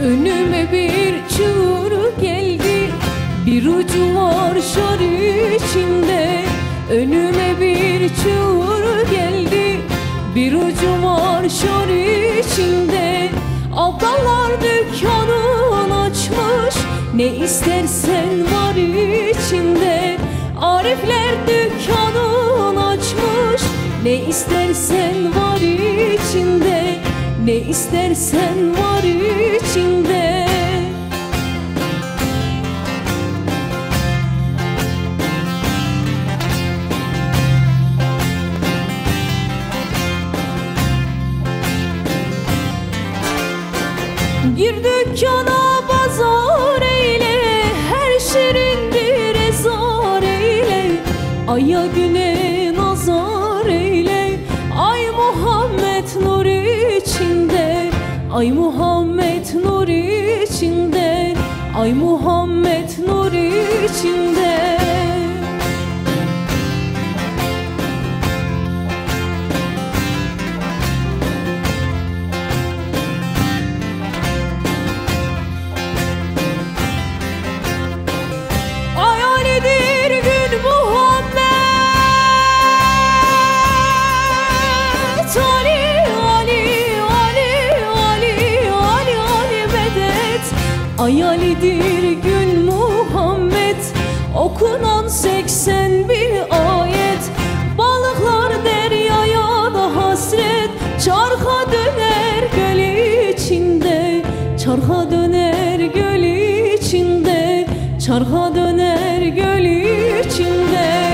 Önüme bir çığır geldi, bir ucu var şar içinde. Önüme bir çığır geldi, bir ucu var şar içinde. Ablalar dükkanını açmış, ne istersen var içinde. Arifler dükkanını açmış, ne istersen var içinde. Ne istersen var içinde. Gir dükkana pazar eyle, her şirindir ezar eyle. Aya güne nazar eyle, ay Muhammed nur içinde. Ay Muhammed nur içinde, ay Muhammed nur içinde. Hayalidir gün Muhammed, okunan 81 ayet. Balıklar deryaya da hasret, çarka döner göl içinde. Çarka döner göl içinde, çarka döner göl içinde.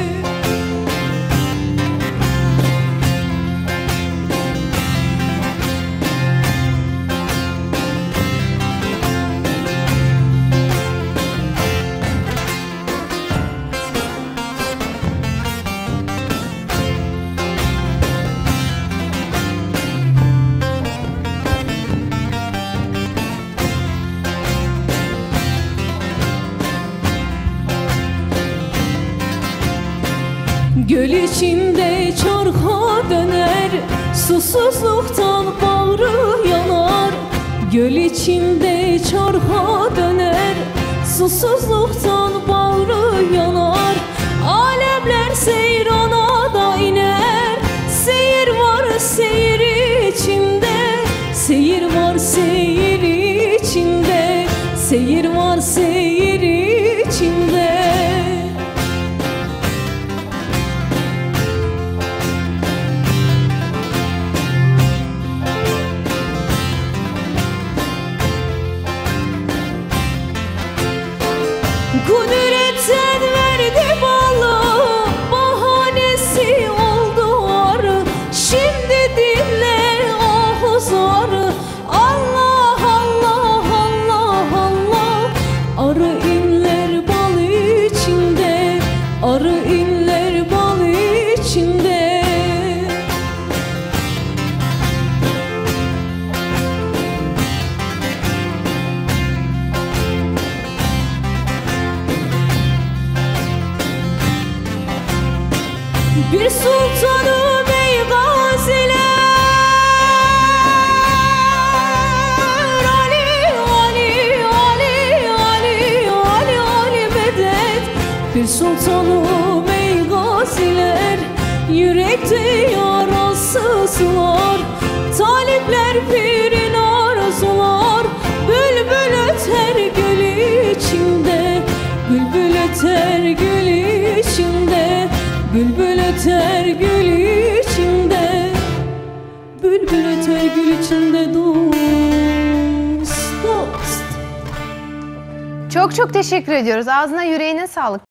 Göl içinde çarka döner, susuzluktan bağrı yanar. Göl içinde çarka döner, susuzluktan bağrı yanar. Alemler seyrana da iner, seyir var seyir içinde. Seyir var seyir içinde, seyir var seyir içinde. Kudretten verdi balı, bahanesi oldu arı. Şimdi dinle ahuzarı, Allah Allah Allah Allah. Arı inler bal içinde, arı inler bal içinde. Bir sultanım ey gaziler, Ali Ali Ali Ali Ali Ali medet. Bir sultanım ey gaziler, yürekte yarasız var. Talipler pirin arzular, bülbül öter gül içinde. Bülbül öter gül içinde, bülbül öter gül içinde. Bülbül öter gül içinde dost dost. Çok teşekkür ediyoruz. Ağzına yüreğine sağlık.